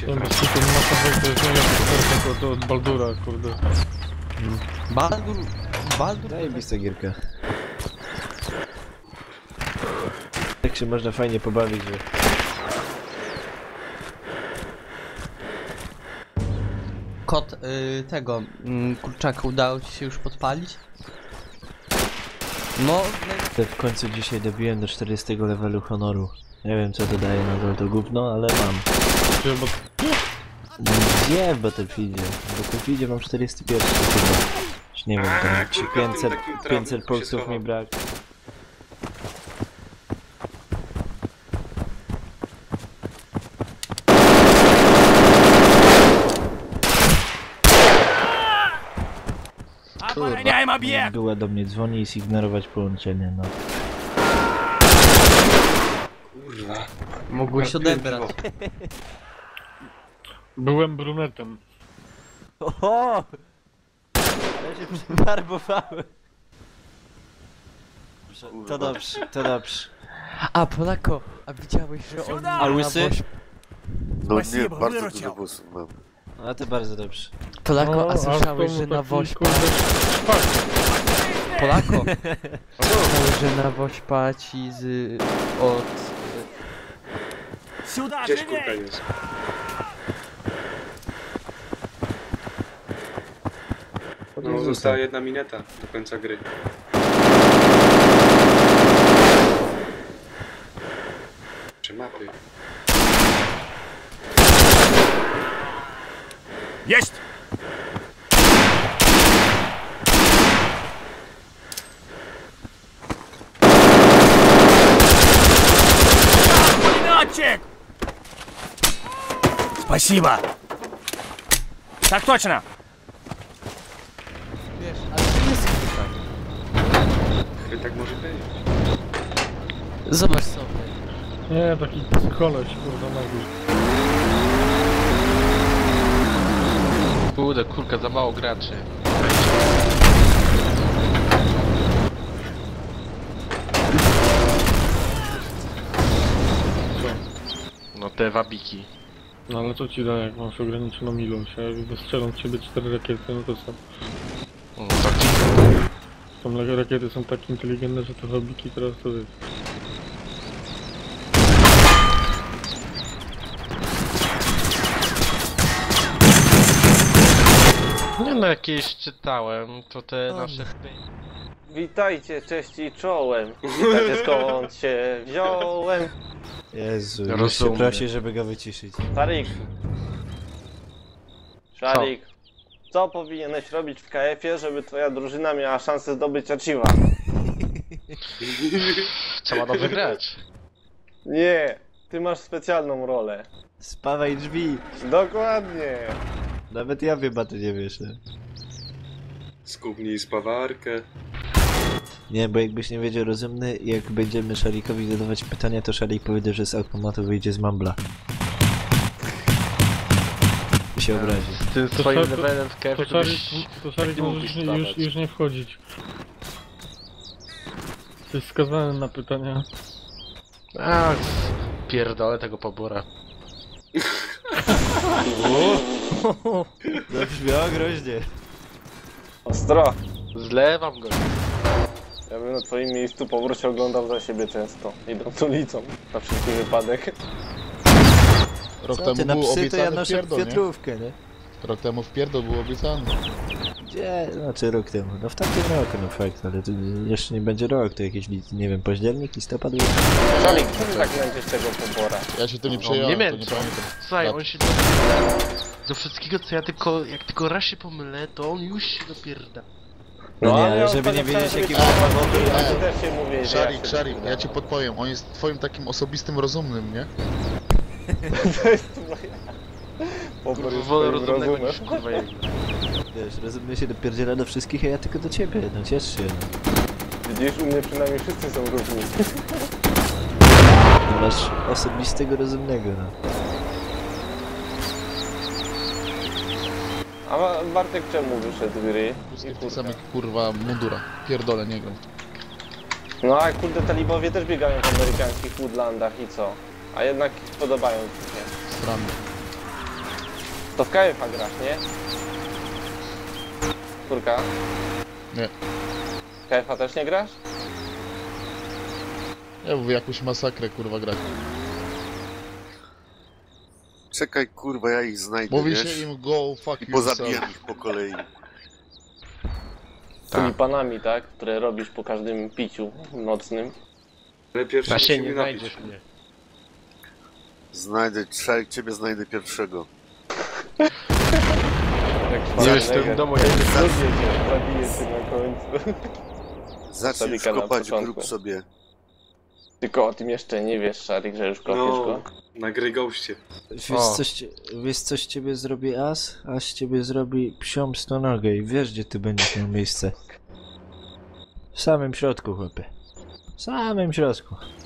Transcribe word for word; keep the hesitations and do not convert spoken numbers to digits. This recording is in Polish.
się. Ten Ten masowek to jest najlepszy od, od Baldura, kurde. Hmm. Baldur... Baldur... Zajebista gierka. Tak się można fajnie pobawić, że... Kot y, tego y, kurczaka udało ci się już podpalić? No... Te w końcu dzisiaj dobiłem do czterdziestego levelu honoru. Nie wiem co dodaje nadal to gówno, ale mam. Bo... Gdzie w Battlefieldzie? W Battlefieldzie mam czterdziesty pierwszy chyba. Już nie wiem, tam czy pięćset, pięćset punktów mi brak. Kurwa, była do mnie dzwoni i zignorować połączenie, no. Kurwa. Mogłeś odebrać. Byłem brunetem. Oho! Ja się przefarbowałem. To dobrze, to dobrze. A Polako, a widziałeś, że on... A łysy? No nie, bardzo dużo włosów mam. A to bardzo dobrze. Polako, No, a słyszałeś, to że na taki, Wośpa... kurde, szpak. Polako! Słyszałeś, że na Wośpa ci z... od... Gdzieś kurka jest. No, została jedna mineta do końca gry. Czy mapy? Есть! Пулеметчик! Спасибо! Так точно! Wiesz, ale to jest pytanie. Chyba tak może być. Zobacz sobie. Nie, taki koleś, kurde, nagły. Kurde, kurka, za mało graczy. No te wabiki. No ale co ci da, jak masz ograniczoną ilość, a jak wystrzelą w ciebie cztery rakiety, no to co? No, wabiki. Tam rakiety są tak inteligentne, że to hobiki teraz to jest. Nie no, jakieś czytałem, to te nasze... Witajcie, cześć i czołem. Witajcie, skąd się wziąłem. Jezu, już się Rozumiem. prosi, żeby go wyciszyć. Szarik. Szarik. Co powinieneś robić w K F-ie, żeby twoja drużyna miała szansę zdobyć achieve'a? Trzeba dobrze grać. Nie, ty masz specjalną rolę. Spawaj drzwi! Dokładnie. Nawet ja wiem, a ty nie wiesz, nie? Skubnij spawarkę. Nie, bo jakbyś nie wiedział rozumny, jak będziemy Szarikowi zadawać pytania, to Szarik powiedział, że z automatu wyjdzie z Mambla. I się obrazi. Z tym To swoim szar- levelem w K F To to Szarik, byś... to Szarik tak możesz mógłbyś już, stawać. już nie wchodzić. Jesteś skazany na pytania. A, pierdolę tego pobora. Zabrzmiało groźnie. Ostro. Zlewam go. Ja bym na twoim miejscu powrót oglądał za siebie często. Idąc ulicą. Na wszelki wypadek. Rok Co temu ty, na było psy to ja obiecany noszę wpierdol, nie? wiatrówkę, nie? Rok temu wpierdol był obiecany. Gdzie? Znaczy rok temu. No w tamtym roku, no fakt, ale to jeszcze nie będzie rok, to jakieś, nie wiem, październik, listopad? Szarik, czemu tak będziesz tego pobora? Ja się tym nie On przejąłem, nie to nie męczą. pamiętam. Słuchaj, Lat. on się do... do wszystkiego co ja tylko, jak tylko raz się pomylę, to on już się dopierda. No nie, ale ja żeby nie ostatnio wiedzieć, chciałem jaki zrobić ma powód, powód. a ty też się mówię, że Szarik, ja się Szarik, tak ja ci podpowiem, on jest twoim takim osobistym rozumnym, nie? To jest moja... Pobór jest Wolę twoim rozumnego rozumem. niż kurwa jego. Wiesz, rozumnie się dopierdziela do wszystkich, a ja tylko do ciebie, no ciesz się. Widzisz, u mnie przynajmniej wszyscy są równi. No masz osobistego rozumnego, no. A Bartek czemu wyszedł z gry? Wszystkie I w tych kurka. samych kurwa mundura. Pierdolę niego. No a kurde, talibowie też biegają w amerykańskich woodlandach i co? A jednak podobają ci się. Strony. To w K F A grasz, nie? Kurka? Nie. W K F A też nie grasz? Ja mówię, jakąś masakrę kurwa grać. Czekaj, kurwa, ja ich znajdę, Mówi wiesz? się im go fuck I you. pozabijam ich po kolei. Z tymi panami, tak? Które robisz po każdym piciu nocnym. Ale pierwszy Właśnie musimy nie napić. znajdziesz mnie. Znajdę, trzaj, ciebie znajdę pierwszego. Jak Nie wiesz, w tym Schwarzenegger. domu jest... Zabiję cię, zabiję cię na końcu. Zacznij już Szarika na kopać początku. grób sobie. Tylko o tym jeszcze nie wiesz, Szarik, że już kopiesz No, go. na gry goście. Wiesz O. coś, ci- wiesz coś ciebie zrobi as? As ciebie zrobi psią stonogę i wiesz gdzie ty będziesz miał miejsce. W samym środku, chłopie. W samym środku.